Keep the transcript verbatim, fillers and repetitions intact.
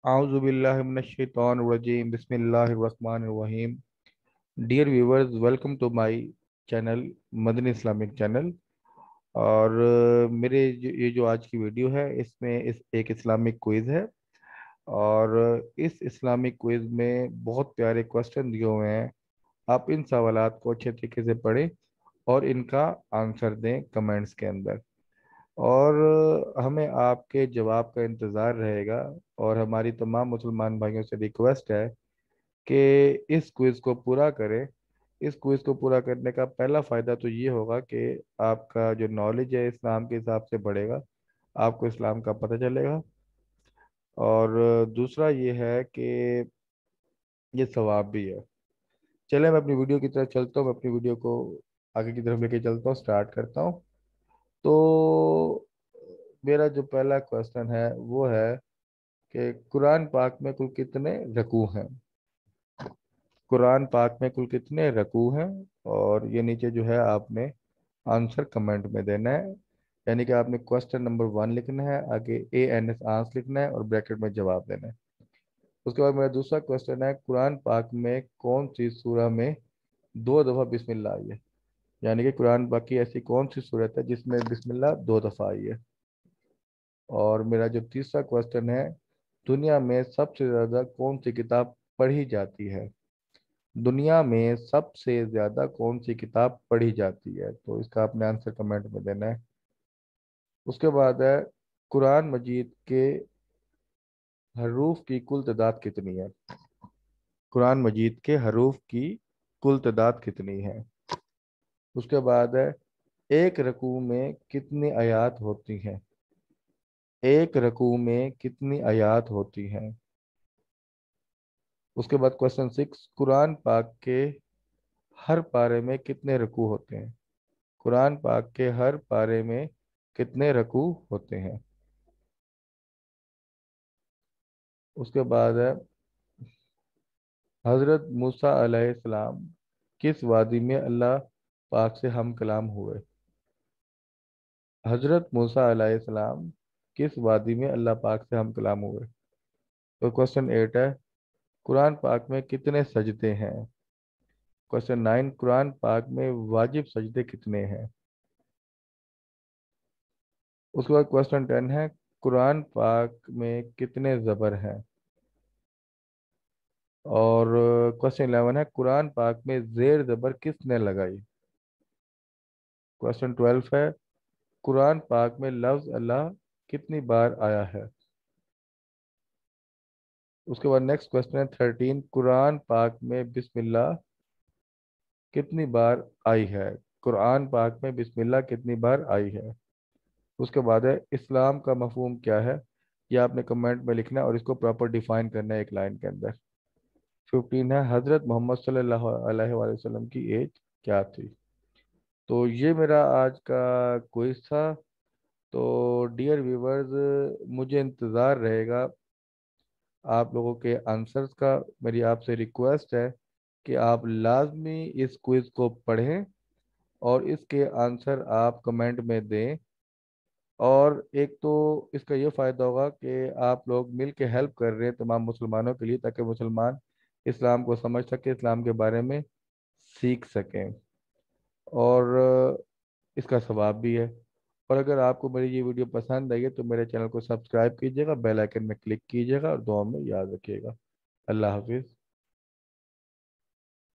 A'udhu billahi minash shaitanir rajim. Bismillahir rahmanir rahim. Dear viewers, welcome to my channel, Madani Islamic channel. और uh, मेरे जो ये जो आज की वीडियो है इसमें इस एक इस्लामिक क्विज है। और अ, इस इस्लामिक क्विज में बहुत प्यारे क्वेश्चन दिए हुए हैं। आप इन सवालात को अच्छे तरीके से पढ़ें और इनका आंसर दें कमेंट्स के अंदर। और अ, हमें आपके जवाब का इंतज़ार रहेगा। और हमारी तमाम मुसलमान भाइयों से रिक्वेस्ट है कि इस क्विज को पूरा करें। इस क्विज को पूरा करने का पहला फ़ायदा तो ये होगा कि आपका जो नॉलेज है इस्लाम के हिसाब से बढ़ेगा, आपको इस्लाम का पता चलेगा। और अ, दूसरा ये है कि ये सवाब भी है। चले मैं अपनी वीडियो की तरफ चलता हूँ, मैं अपनी वीडियो को आगे की तरफ लेके चलता हूँ, स्टार्ट करता हूँ। तो मेरा जो पहला क्वेश्चन है वो है कि कुरान पाक में कुल कितने रकू हैं। कुरान पाक में कुल कितने रकू हैं। और ये नीचे जो है आपने आंसर कमेंट में देना है। यानी कि आपने क्वेश्चन नंबर वन लिखना है, आगे ए एन एस आंसर लिखना है और ब्रैकेट में जवाब देना है। उसके बाद मेरा दूसरा क्वेश्चन है, कुरान पाक में कौन सी सूरह में दो दफ़ा बिस्मिल्लाह आई है। यानी कि कुरान पाक की ऐसी कौन सी सूरत है जिसमें बिस्मिल्लाह दो दफ़ा आई है। और मेरा जो तीसरा क्वेश्चन है, दुनिया में सबसे ज़्यादा कौन सी किताब पढ़ी जाती है। दुनिया में सबसे ज्यादा कौन सी किताब पढ़ी जाती है, तो इसका आपने आंसर कमेंट में देना है। उसके बाद है, कुरान मजीद के हरूफ की कुल तादाद कितनी है। कुरान मजीद के हरूफ की कुल तादाद कितनी है। उसके बाद है, एक रकू में कितनी आयात होती हैं। एक रकू में कितनी आयात होती हैं। उसके बाद क्वेश्चन सिक्स, कुरान पाक के हर पारे में कितने रकू होते हैं। कुरान पाक के हर पारे में कितने रकू होते हैं। उसके बाद है, हजरत मूसा अलैहिस्सलाम किस वादी में अल्लाह पाक से हम कलाम हुए। हजरत मूसा अलैहिस्सलाम किस वादी में अल्लाह पाक से हम कलाम हुए। तो क्वेश्चन एट है, कुरान पाक में कितने सजदे हैं। क्वेश्चन नाइन, कुरान पाक में वाजिब सजदे कितने हैं। उसके बाद क्वेश्चन टेन है, कुरान पाक में कितने ज़बर हैं। और क्वेश्चन इलेवन है, कुरान पाक में जेर ज़बर किसने लगाई। क्वेश्चन ट्वेल्व है, कुरान पाक में लफ्ज़ अल्लाह कितनी बार आया है। उसके बाद नेक्स्ट क्वेश्चन है थर्टीन, कुरान पाक में बिस्मिल्लाह कितनी बार आई है। कुरान पाक में बिस्मिल्लाह कितनी बार आई है। उसके बाद है, इस्लाम का मफहूम क्या है। यह आपने कमेंट में लिखना है और इसको प्रॉपर डिफाइन करना है एक लाइन के अंदर। फिफ्टीन है, हज़रत मोहम्मद सल्लल्लाहु अलैहि वसल्लम की एज क्या थी। तो ये मेरा आज का क्विज था। तो डियर व्यूवर्स, मुझे इंतज़ार रहेगा आप लोगों के आंसर्स का। मेरी आपसे रिक्वेस्ट है कि आप लाजमी इस क्विज को पढ़ें और इसके आंसर आप कमेंट में दें। और एक तो इसका ये फ़ायदा होगा कि आप लोग मिल के हेल्प कर रहे हैं तमाम मुसलमानों के लिए, ताकि मुसलमान इस्लाम को समझ सके, इस्लाम के बारे में सीख सकें। और इसका सवाब भी है। और अगर आपको मेरी ये वीडियो पसंद आई है तो मेरे चैनल को सब्सक्राइब कीजिएगा, बेल आइकन में क्लिक कीजिएगा और दुआ में याद रखिएगा। अल्लाह हाफिज़।